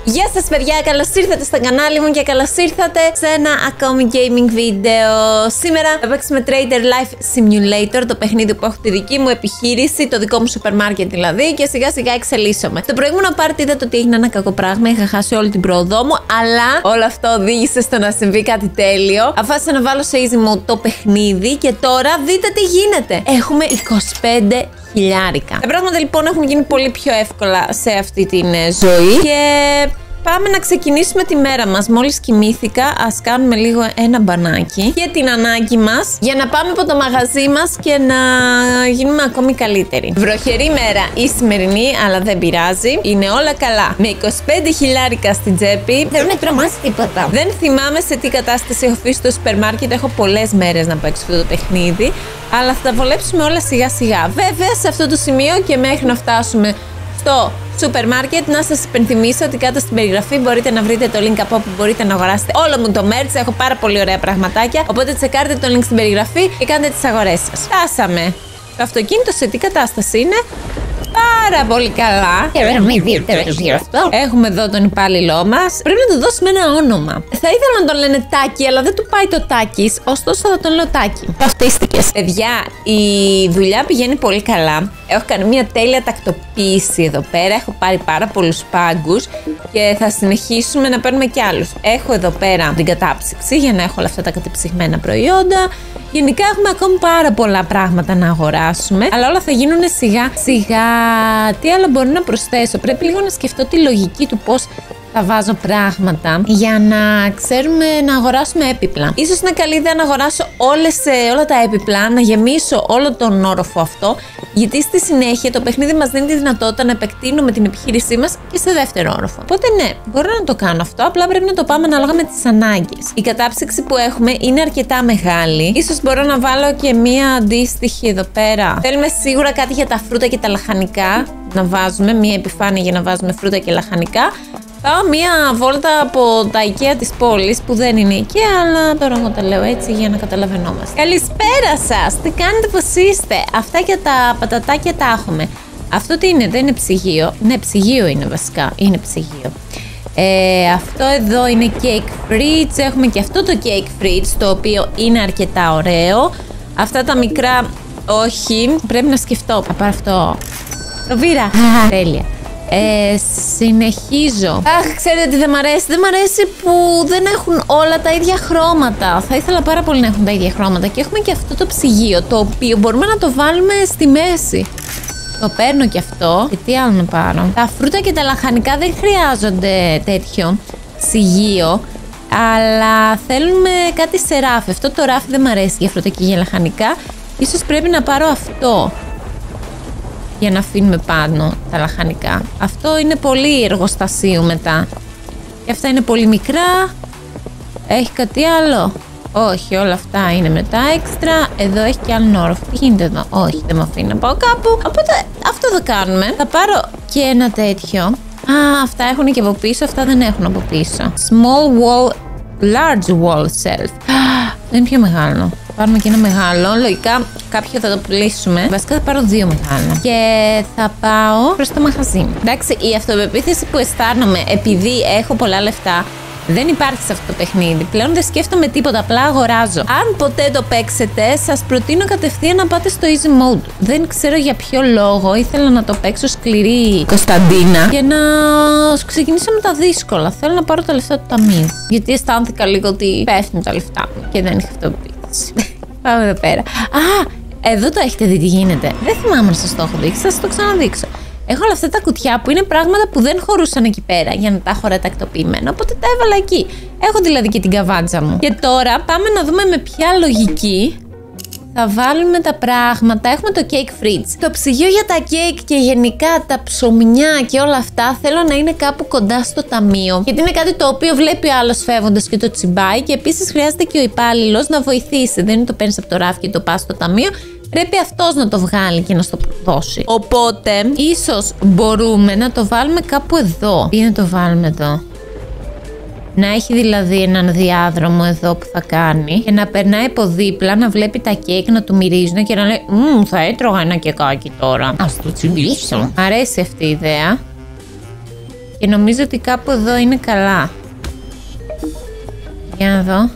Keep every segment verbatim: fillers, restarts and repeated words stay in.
Γεια σας παιδιά, καλώς ήρθατε στο κανάλι μου και καλώς ήρθατε σε ένα ακόμη gaming βίντεο. Σήμερα θα παίξουμε Trader Life Simulator, το παιχνίδι που έχω τη δική μου επιχείρηση, το δικό μου σούπερ μάρκετ δηλαδή, και σιγά σιγά εξελίσσομαι. Το προηγούμενο part είδατε ότι έγινε ένα κακό πράγμα, είχα χάσει όλη την πρόοδό μου, αλλά όλο αυτό οδήγησε στο να συμβεί κάτι τέλειο. Αφάσισα να βάλω σε easy mode το παιχνίδι και τώρα δείτε τι γίνεται. Έχουμε είκοσι πέντε χιλιάρικα. Τα πράγματα λοιπόν έχουν γίνει πολύ πιο εύκολα σε αυτή την ζωή και πάμε να ξεκινήσουμε τη μέρα μας. Μόλις κοιμήθηκα, ας κάνουμε λίγο ένα μπανάκι για την ανάγκη μας, για να πάμε από το μαγαζί μας και να γίνουμε ακόμη καλύτεροι. Βροχερή μέρα η σημερινή, αλλά δεν πειράζει. Είναι όλα καλά. Με είκοσι πέντε χιλιάρικα στην τσέπη, δεν με τρομάζει τίποτα. Δεν θυμάμαι σε τι κατάσταση έχω αφήσει το σούπερ μάρκετ. Έχω πολλές μέρες να παίξω αυτό το παιχνίδι, αλλά θα τα βολέψουμε όλα σιγά σιγά. Βέβαια, σε αυτό το σημείο και μέχρι να φτάσουμε στο σούπερ μάρκετ, να σας υπενθυμίσω ότι κάτω στην περιγραφή μπορείτε να βρείτε το link από όπου μπορείτε να αγοράσετε όλο μου το merch. Έχω πάρα πολύ ωραία πραγματάκια, οπότε τσεκάρτε το link στην περιγραφή και κάντε τις αγορές σας. Φτάσαμε. Το αυτοκίνητο σε τι κατάσταση είναι? Πάρα πολύ καλά. Έχουμε εδώ τον υπάλληλό μας. Πρέπει να του δώσουμε ένα όνομα. Θα ήθελα να τον λένε Τάκη, αλλά δεν του πάει το Τάκης, ωστόσο θα τον λέω Τάκη. Βαφτίστηκες. Παιδιά, η δουλειά πηγαίνει πολύ καλά. Έχω κάνει μια τέλεια τακτοποίηση εδώ πέρα. Έχω πάρει πάρα πολλούς πάγκους και θα συνεχίσουμε να παίρνουμε κι άλλους. Έχω εδώ πέρα την κατάψυξη για να έχω όλα αυτά τα κατεψυγμένα προϊόντα. Γενικά έχουμε ακόμη πάρα πολλά πράγματα να αγοράσουμε, αλλά όλα θα γίνουν σιγά σιγά. Τι άλλο μπορώ να προσθέσω? Πρέπει λίγο να σκεφτώ τη λογική του πώς θα βάζω πράγματα για να ξέρουμε να αγοράσουμε έπιπλα. Ίσως είναι καλή ιδέα να αγοράσω όλες, όλα τα έπιπλα, να γεμίσω όλο τον όροφο αυτό, γιατί στη συνέχεια το παιχνίδι μας δίνει τη δυνατότητα να επεκτείνουμε την επιχείρησή μας και σε δεύτερο όροφο. Οπότε ναι, μπορώ να το κάνω αυτό, απλά πρέπει να το πάμε ανάλογα με τις ανάγκες. Η κατάψυξη που έχουμε είναι αρκετά μεγάλη. Ίσως μπορώ να βάλω και μία αντίστοιχη εδώ πέρα. Θέλουμε σίγουρα κάτι για τα φρούτα και τα λαχανικά να βάζουμε, μία επιφάνεια για να βάζουμε φρούτα και λαχανικά. Πάω μία βόλτα από τα IKEA της πόλης, που δεν είναι IKEA, αλλά τώρα εγώ τα λέω έτσι για να καταλαβαίνόμαστε. Καλησπέρα σας! Τι κάνετε, πώς είστε? Αυτά και τα πατατάκια τα έχουμε. Αυτό τι είναι? Δεν είναι ψυγείο? Ναι, ψυγείο είναι βασικά. Είναι ψυγείο. Ε, αυτό εδώ είναι cake fridge. Έχουμε και αυτό το cake fridge, το οποίο είναι αρκετά ωραίο. Αυτά τα μικρά, όχι. Πρέπει να σκεφτώ. Θα πάρω αυτό. Το βήρα. Τέλεια. Ε, συνεχίζω. Αχ, ξέρετε τι δεν μ' αρέσει? Δεν μ' αρέσει που δεν έχουν όλα τα ίδια χρώματα. Θα ήθελα πάρα πολύ να έχουν τα ίδια χρώματα. Και έχουμε και αυτό το ψυγείο, το οποίο μπορούμε να το βάλουμε στη μέση. Το παίρνω και αυτό. Και τι άλλο να πάρω? Τα φρούτα και τα λαχανικά δεν χρειάζονται τέτοιο ψυγείο, αλλά θέλουμε κάτι σε ράφι. Αυτό το ράφι δεν μ' αρέσει για φρούτα και για λαχανικά. Ίσως πρέπει να πάρω αυτό για να αφήνουμε πάνω τα λαχανικά. Αυτό είναι πολύ εργοστασίου μετά. Και αυτά είναι πολύ μικρά. Έχει κάτι άλλο? Όχι, όλα αυτά είναι μετά έξτρα. Εδώ έχει και άλλο όροφο. Τι γίνεται εδώ? Όχι, δεν με αφήνει να πάω κάπου. Οπότε αυτό θα κάνουμε. Θα πάρω και ένα τέτοιο. Α, αυτά έχουν και από πίσω, αυτά δεν έχουν από πίσω. Small wall, large wall shelf. Δεν είναι πιο μεγάλο. Πάρουμε και ένα μεγάλο. Λογικά κάποιο θα το πουλήσουμε. Βασικά θα πάρω δύο μεγάλα. Και θα πάω προς το μαγαζί μου. Εντάξει, η αυτοπεποίθηση που αισθάνομαι επειδή έχω πολλά λεφτά δεν υπάρχει σε αυτό το παιχνίδι. Πλέον δεν σκέφτομαι τίποτα, απλά αγοράζω. Αν ποτέ το παίξετε, σας προτείνω κατευθείαν να πάτε στο easy mode. Δεν ξέρω για ποιο λόγο ήθελα να το παίξω σκληρή Κωνσταντίνα για να ξεκινήσω με τα δύσκολα. Θέλω να πάρω τα λεφτά του ταμείου, γιατί αισθάνθηκα λίγο ότι πέφτουν τα λεφτά μου και δεν είχα αυτοπεποίθηση. Πάμε εδώ πέρα. Α, εδώ το έχετε δει τι γίνεται? Δεν θυμάμαι να σας το έχω δείξει, θα σας το ξαναδείξω. Έχω όλα αυτά τα κουτιά που είναι πράγματα που δεν χωρούσαν εκεί πέρα για να τα έχω τακτοποιημένα, οπότε τα έβαλα εκεί. Έχω δηλαδή και την καβάντζα μου. Και τώρα πάμε να δούμε με ποια λογική θα βάλουμε τα πράγματα. Έχουμε το cake fridge. Το ψυγείο για τα cake και γενικά τα ψωμιά και όλα αυτά θέλω να είναι κάπου κοντά στο ταμείο. Γιατί είναι κάτι το οποίο βλέπει ο άλλος φεύγοντας και το τσιμπάει, και επίσης χρειάζεται και ο υπάλληλος να βοηθήσει. Δεν είναι το παίρνεις από το ράφι και το πας στο ταμείο. Πρέπει αυτός να το βγάλει και να στο δώσει. Οπότε, ίσως μπορούμε να το βάλουμε κάπου εδώ. Τι να το βάλουμε εδώ? Να έχει δηλαδή έναν διάδρομο εδώ που θα κάνει και να περνάει από δίπλα, να βλέπει τα κέικ, να του μυρίζουν και να λέει «Μμμ, θα έτρωγα ένα κεκάκι τώρα. Ας το τσιμπήσω». Μ' αρέσει αυτή η ιδέα. Και νομίζω ότι κάπου εδώ είναι καλά. Για να δω.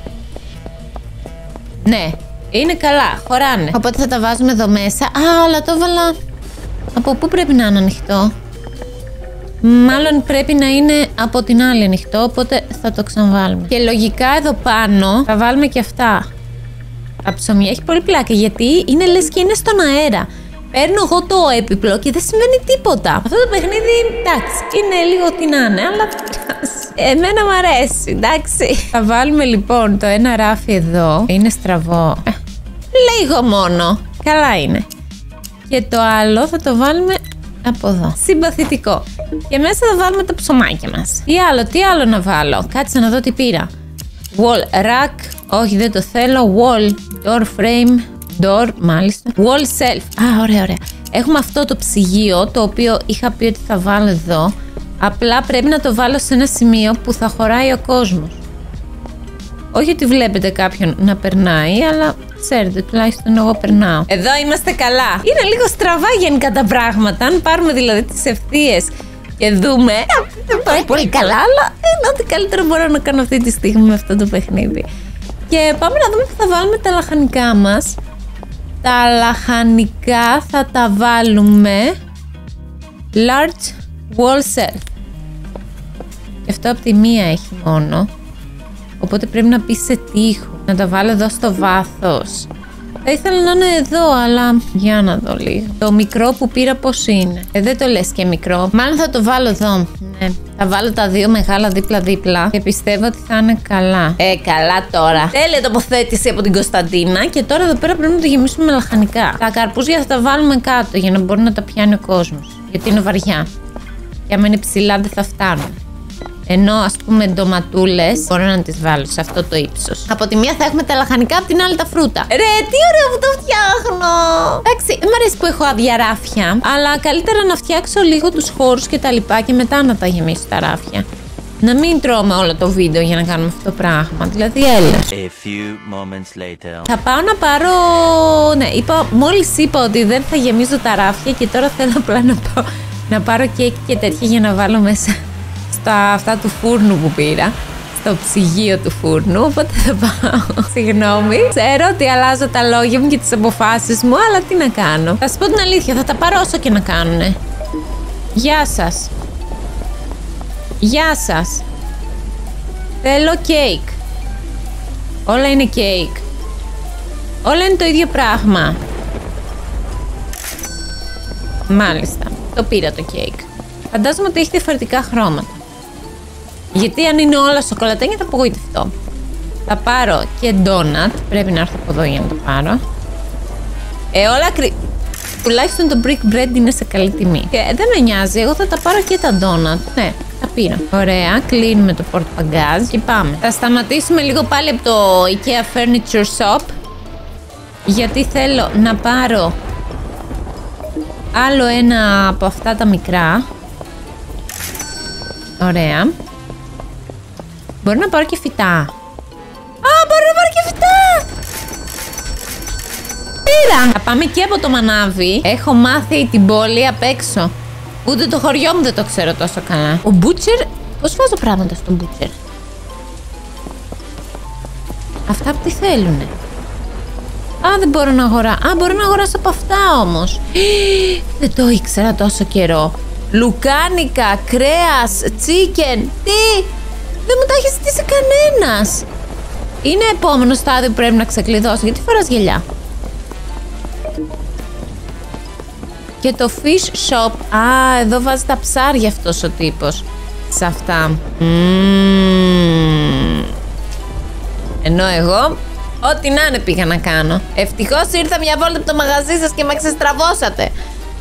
Ναι, είναι καλά, χωράνε. Οπότε θα τα βάζουμε εδώ μέσα. Α, αλλά το έβαλα. Από πού πρέπει να είναι ανοιχτό? Μάλλον πρέπει να είναι από την άλλη ανοιχτό, οπότε θα το ξαναβάλουμε. Και λογικά εδώ πάνω θα βάλουμε και αυτά. Τα ψωμιά. Έχει πολύ πλάκα γιατί είναι λες και είναι στον αέρα. Παίρνω εγώ το έπιπλο και δεν συμβαίνει τίποτα. Αυτό το παιχνίδι, εντάξει, είναι λίγο τι να είναι, αλλά εμένα μου αρέσει, εντάξει. Θα βάλουμε λοιπόν το ένα ράφι εδώ. Είναι στραβό. Ε, λίγο μόνο. Καλά είναι. Και το άλλο θα το βάλουμε από εδώ. Συμπαθητικό. Και μέσα θα βάλουμε τα ψωμάκια μας. Τι άλλο, τι άλλο να βάλω? Κάτσε να δω τι πήρα. Wall rack. Όχι, δεν το θέλω. Wall door frame. Door, μάλιστα. Wall shelf. Α, ωραία, ωραία. Έχουμε αυτό το ψυγείο, το οποίο είχα πει ότι θα βάλω εδώ. Απλά πρέπει να το βάλω σε ένα σημείο που θα χωράει ο κόσμος. Όχι ότι βλέπετε κάποιον να περνάει, αλλά ξέρετε, τουλάχιστον εγώ περνάω. Εδώ είμαστε καλά. Είναι λίγο στραβά γενικά τα πράγματα. Αν πάρουμε δηλαδή τις ευθείες και δούμε. Δεν πάει πολύ καλά, αλλά είναι ό,τι καλύτερο μπορώ να κάνω αυτή τη στιγμή με αυτό το παιχνίδι. Και πάμε να δούμε που θα βάλουμε τα λαχανικά μας. Τα λαχανικά θα τα βάλουμε large wall shelf. Και αυτό από τη μία έχει μόνο. Οπότε πρέπει να πει σε τοίχο. Να τα βάλω εδώ στο βάθος. Θα ήθελα να είναι εδώ, αλλά για να δω λίγο. Το μικρό που πήρα πώς είναι? Ε, δεν το λες και μικρό. Μάλλον θα το βάλω εδώ. Ναι. Θα βάλω τα δύο μεγάλα δίπλα-δίπλα και πιστεύω ότι θα είναι καλά. Ε, καλά τώρα. Τέλεια τοποθέτηση από την Κωνσταντίνα. Και τώρα εδώ πέρα πρέπει να το γεμίσουμε με λαχανικά. Τα καρπούζια θα τα βάλουμε κάτω για να μπορεί να τα πιάνει ο κόσμος. Γιατί είναι βαριά. Και άμα είναι ψηλά δεν θα φτάνουν. Ενώ ας πούμε ντοματούλες μπορώ να τις βάλω σε αυτό το ύψος. Από τη μία θα έχουμε τα λαχανικά, από την άλλη τα φρούτα. Ρε, τι ωραίο που το φτιάχνω! Εντάξει, μου αρέσει που έχω άδεια ράφια, αλλά καλύτερα να φτιάξω λίγο τους χώρους και τα λοιπά και μετά να τα γεμίσω τα ράφια. Να μην τρώμε όλο το βίντεο για να κάνουμε αυτό το πράγμα. Δηλαδή, έλα. Θα πάω να πάρω. Ναι, είπα, μόλις είπα ότι δεν θα γεμίζω τα ράφια και τώρα θέλω απλά να πάω να πάρω κέικ και τέτοια για να βάλω μέσα. Στα αυτά του φούρνου που πήρα, στο ψυγείο του φούρνου, οπότε θα πάω. Συγγνώμη, ξέρω ότι αλλάζω τα λόγια μου και τις αποφάσεις μου, αλλά τι να κάνω. Θα σου πω την αλήθεια, θα τα πάρω όσο και να κάνουνε. Γεια σας. Γεια σας. Θέλω κέικ. Όλα είναι κέικ. Όλα είναι το ίδιο πράγμα. Μάλιστα, το πήρα το κέικ. Φαντάζομαι ότι έχει διαφορετικά χρώματα. Γιατί αν είναι όλα σοκολατένια θα απογοητευτώ. Θα πάρω και ντόνατ. Πρέπει να έρθω από εδώ για να το πάρω. Ε, όλα κρυ... Τουλάχιστον το brick bread είναι σε καλή τιμή. Και δεν με νοιάζει, εγώ θα τα πάρω και τα ντόνατ. Ναι, τα πήρα. Ωραία, κλείνουμε το πορτμπαγκάζ και πάμε. Θα σταματήσουμε λίγο πάλι από το IKEA Furniture Shop. Γιατί θέλω να πάρω άλλο ένα από αυτά τα μικρά. Ωραία. Μπορώ να πάρω και φυτά. Α, μπορώ να πάρω και φυτά! Πήρα! Θα πάμε και από το μανάβι. Έχω μάθει την πόλη απ' έξω. Ούτε το χωριό μου δεν το ξέρω τόσο καλά. Ο Butcher... Πώς βάζω πράγματα στον Butcher? Αυτά που τι θέλουνε. Α, δεν μπορώ να αγοράσω. Α, μπορώ να αγοράσω από αυτά όμως. Δεν το ήξερα τόσο καιρό. Λουκάνικα, κρέας, chicken. Τι! Δεν μου τα έχει ζητήσει κανένας. Είναι επόμενο στάδιο που πρέπει να ξεκλειδώσω. Γιατί φοράς γυαλιά? Και το fish shop. Α, εδώ βάζει τα ψάρια αυτός ο τύπος. Σε αυτά. Mm. Ενώ εγώ ό,τι να είναι πήγα να κάνω. Ευτυχώς ήρθα μια βόλτα από το μαγαζί σας και με ξεστραβώσατε.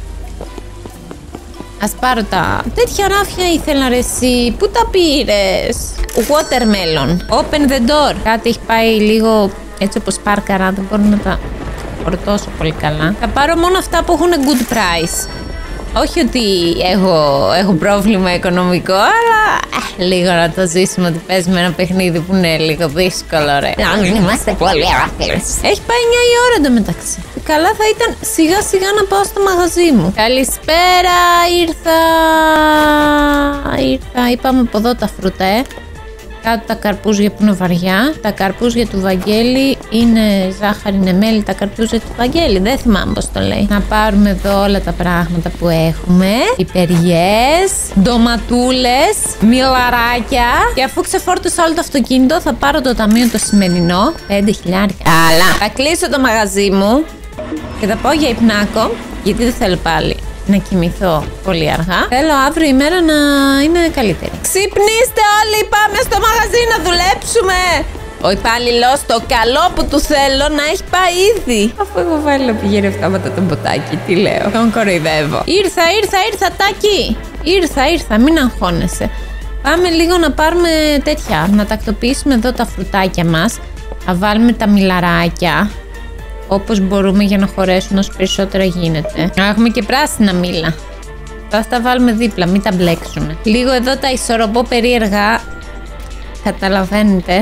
Ας πάρω τα... Τέτοια ράφια ήθελα ρε εσύ. Πού τα πήρες? Watermelon. Open the door. Κάτι έχει πάει λίγο έτσι όπως πάρκαρα. Δεν μπορώ να τα φορτώσω πολύ καλά. Θα πάρω μόνο αυτά που έχουν good price. Όχι ότι έχω, έχω πρόβλημα οικονομικό, αλλά ε, λίγο να το ζήσουμε ότι παίζουμε ένα παιχνίδι που είναι λίγο δύσκολο, ρε. Είμαστε πολύ ράφιλες. Έχει πάει εννιά η ώρα εντωμεταξύ. Καλά θα ήταν σιγά σιγά να πάω στο μαγαζί μου. Καλησπέρα, ήρθα. ήρθα. Είπαμε από εδώ τα φρούτα, ε. Κάτω τα καρπούζια που είναι βαριά. Τα καρπούζια του Βαγγέλη είναι ζάχαρη, είναι μέλι. Τα καρπούζια του Βαγγέλη, δεν θυμάμαι πώς το λέει. Να πάρουμε εδώ όλα τα πράγματα που έχουμε. Πιπεριές, ντοματούλες, μιλαράκια. Και αφού ξεφόρτωσα όλο το αυτοκίνητο, θα πάρω το ταμείο το σημερινό. πέντε χιλιάρικα. Αλλά θα κλείσω το μαγαζί μου και θα πάω για υπνάκο, γιατί δεν θέλω πάλι να κοιμηθώ πολύ αργά. Θέλω αύριο η μέρα να είναι καλύτερη. Ξυπνήστε όλοι, πάμε στο μαγαζί να δουλέψουμε. Ο υπάλληλος, το καλό που του θέλω να έχει πάει ήδη. Αφού έχω βάλει να πηγαίνει αυτόματα το ποτάκι, τι λέω. Τον κοροϊδεύω. Ήρθα, ήρθα, ήρθα, Τάκη. Ήρθα, ήρθα, μην αγχώνεσαι. Πάμε λίγο να πάρουμε τέτοια, να τακτοποιήσουμε εδώ τα φρουτάκια μας. Να βάλουμε τα μιλαράκια όπως μπορούμε για να χωρέσουν όσο περισσότερα γίνεται. Να έχουμε και πράσινα μήλα. Θα τα βάλουμε δίπλα, μην τα μπλέξουμε. Λίγο εδώ τα ισορροπώ περίεργα. Καταλαβαίνετε.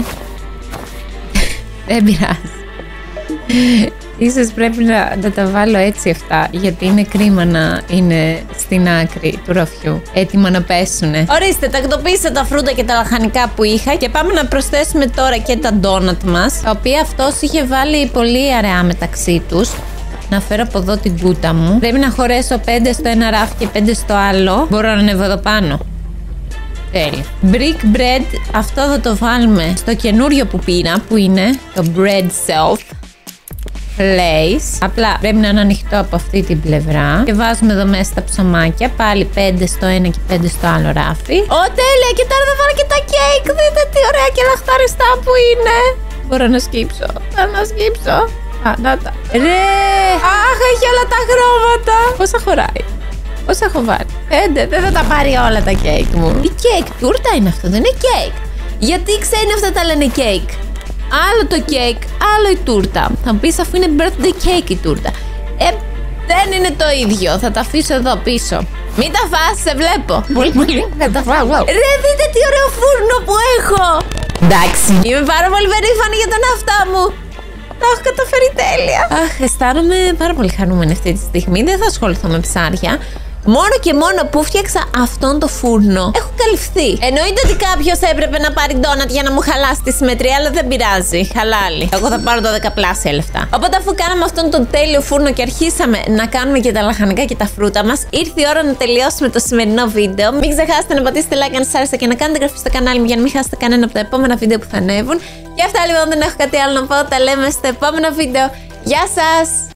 Δεν πειράζει. Ίσως πρέπει να, να τα βάλω έτσι αυτά, γιατί είναι κρίμα να είναι στην άκρη του ραφιού, έτοιμα να πέσουνε. Ορίστε, τακτοποίησα τα φρούτα και τα λαχανικά που είχα και πάμε να προσθέσουμε τώρα και τα ντόνατ μας, τα οποία αυτός είχε βάλει πολύ αραιά μεταξύ τους. Να φέρω από εδώ την κούτα μου. Πρέπει να χωρέσω πέντε στο ένα ράφι και πέντε στο άλλο. Μπορώ να ανέβω εδώ πάνω. Τέλεια. Brick bread, αυτό θα το βάλουμε στο καινούριο που πήρα, που είναι το bread self place. Απλά πρέπει να είναι ανοιχτό από αυτή την πλευρά. Και βάζουμε εδώ μέσα τα ψωμάκια. Πάλι πέντε στο ένα και πέντε στο άλλο ράφι. Ω, τέλεια! Και τώρα θα βάλω και τα κέικ. Δείτε τι ωραία και λαχταριστά που είναι. Μπορώ να σκύψω. Θα να σκύψω. Α, να τα. Ρε! Αχ, έχει όλα τα χρώματα. Πόσα χωράει? Πόσα έχω βάλει? Πέντε. Δεν θα τα πάρει όλα τα κέικ μου. Τι κέικ? Τούρτα είναι αυτό, δεν είναι κέικ. Γιατί ξένοι αυτά τα λένε κέικ? Άλλο το κέικ, άλλο η τούρτα. Θα μου πεις, αφού είναι birthday cake η τούρτα. Ε, δεν είναι το ίδιο. Θα τα αφήσω εδώ πίσω. Μην τα φας, σε βλέπω. Πολύ πολύ. Θα τα φάω. Ρε, δείτε τι ωραίο φούρνο που έχω. Εντάξει. Είμαι πάρα πολύ περήφανη για τον εαυτό μου. Τα έχω καταφέρει τέλεια. Αχ, αισθάνομαι πάρα πολύ χαρούμενη αυτή τη στιγμή. Δεν θα ασχοληθώ με ψάρια. Μόνο και μόνο που φτιάξα αυτόν το φούρνο, έχω καλυφθεί. Εννοείται ότι κάποιος έπρεπε να πάρει ντόνατ για να μου χαλάσει τη συμμετρία, αλλά δεν πειράζει. Χαλάλι. Εγώ θα πάρω το δεκαπλάσια λεφτά. Οπότε, αφού κάναμε αυτόν τον τέλειο φούρνο και αρχίσαμε να κάνουμε και τα λαχανικά και τα φρούτα μας, ήρθε η ώρα να τελειώσουμε το σημερινό βίντεο. Μην ξεχάσετε να πατήσετε like αν σας άρεσε και να κάνετε εγγραφή στο κανάλι μου για να μην χάσετε κανένα από τα επόμενα βίντεο που θα ανέβουν. Και αυτά λοιπόν, δεν έχω κάτι άλλο να πω. Τα λέμε στο επόμενο βίντεο. Γεια σας!